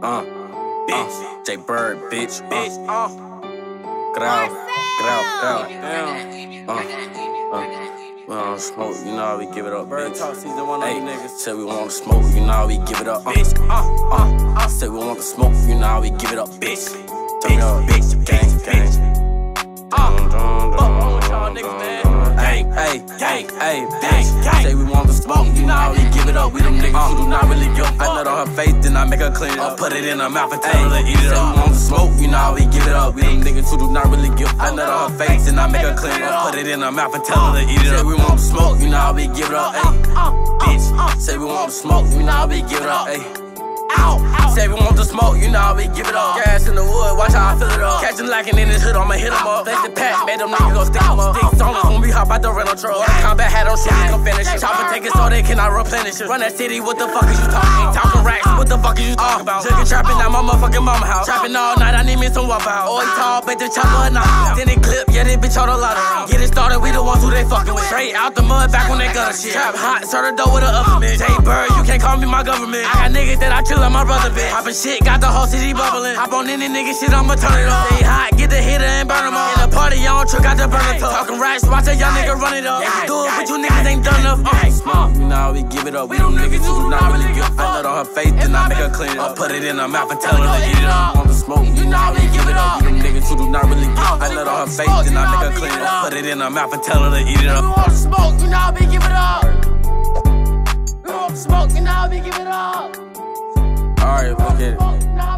JayBird, bitch. Grau. We wanna smoke, you know how we give it up, bitch. Talk season 1 on you niggas. Said we wanna smoke, you know how we give it up, bitch. Said we want to smoke, you know how we give it up, bitch. Turn me up, bitch, gang. Fuck on with y'all niggas, man. Hey, bitch. Say we want to smoke, you know how we give it up. We them niggas who do not really give a fuck. I nut on her face, then I make her clean it up. Put it in her mouth and tell her to eat it up. Say we want to smoke, you know how we give it up. We them niggas who do not really give a fuck. I nut on her face, then I make her clean it up. Put it in her mouth and tell her to eat it up. Say we want to smoke, you know how we give it up, bitch. Say we want to smoke, you know how we give it up, Say we want to smoke, you know how we give it up. Gas in the wood, watch how I fill it up. Catch him lacking in his hood, I'ma hit him up. Face the pack, made them niggas go stick him up. Sticks on us when we hop out the rental truck. Combat hat on shit, we can finish it. Chopper take it so they cannot replenish it. Run that city, what the fuck is you talking? Talking racks, what the fuck is you talking about? Jugging trapping at my motherfucking mama house. Trapping all night, I need me some Waffle House. Always tall, bet the chopper a knock. Then it clip, yeah, this bitch hold a lot around. Get it started, we the ones who they fucking with. Straight out the mud, back when they gutter shit. Trap hot, start the door with a oven bitch. JayBird, you can't call me my government. I got niggas that I chill like my brother bitch. Poppin' shit, got the whole city bubbling. Hop on any nigga shit, I'ma turn it up. Stay hot, get the hitter and burn them up. In the party, y'all trick out the burner tuck. Talking racks, watch a young nigga run it up. Yeah, do it, but you niggas ain't done enough. Smoke, you know how we give it up. We them niggas who do not really give a fuck. I nut on her face, then I make her clean it up. Put it in her mouth and tell her to eat it up. Want to smoke, you know how we give it up. We them niggas who do not really give a fuck. I nut on her face, then I make her clean it up. Put it in her mouth and tell her to eat it up. We want to smoke, you know how we give it up. We want to smoke, you know how we give it up. Alright, look at it.